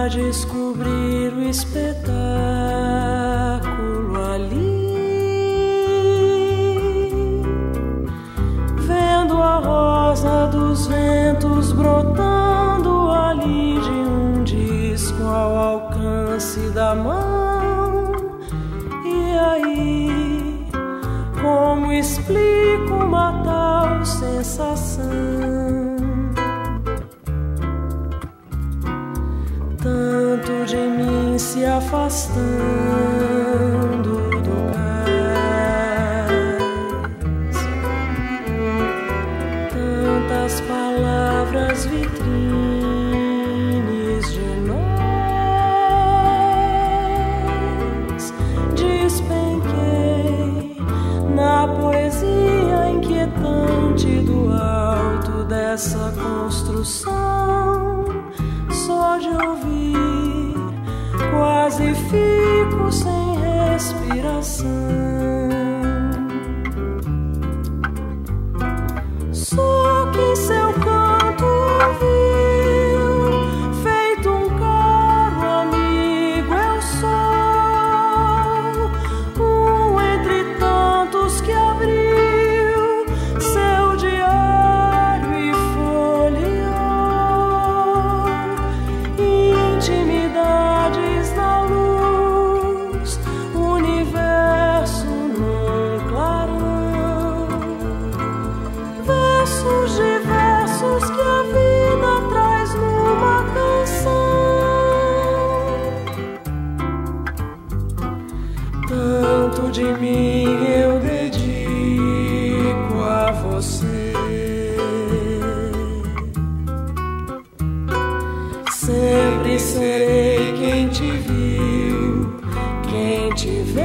descobrir o espetáculo ali, vendo a rosa dos ventos brotando ali de um disco ao alcance da mão. E aí, como explico uma tal sensação? Tanto de mim se afastando do cais, tantas palavras vitrines de nós. Despenquei na poesia inquietante do alto dessa construção. Só de ouvir, quase fico sem respiração. Só que seu canto ouviu, feito um caro amigo eu sou, entre tantos que abriu seu diário e folheou. Intimidades na luz, universo num clarão, versos diversos que a vida traz numa canção. Tanto de mim eu dedico a você. Sempre serei quem te viu, quem te vê.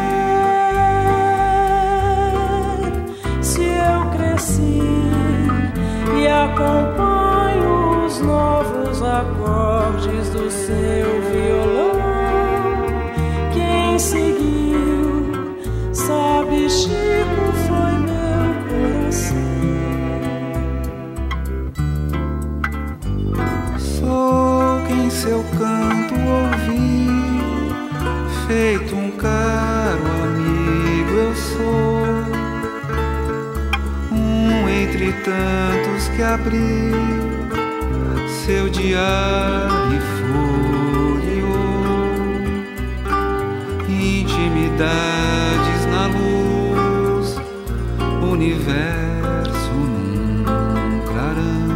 Se eu cresci e acompanho os novos acordes do seu violão, quem seguiu, sabe, Chico, foi meu coração. Sou quem seu canto ouvi, feito um caro amigo eu sou, entre tantos que abri seu diário e folheou. Intimidades na luz, universo num clarão,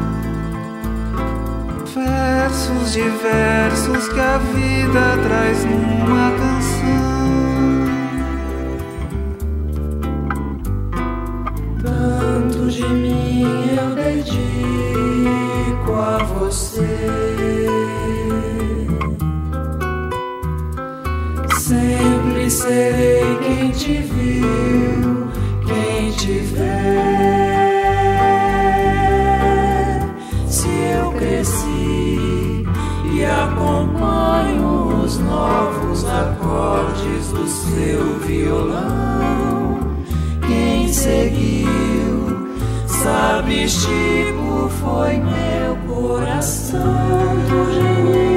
versos diversos que a vida traz numa canção. Tanto de mim eu dedico a você. Sempre serei quem te viu, quem te vê. Se eu cresci e acompanho os novos acordes do seu violão, quem seguiu, sabe, Chico, foi meu coração. Do gênio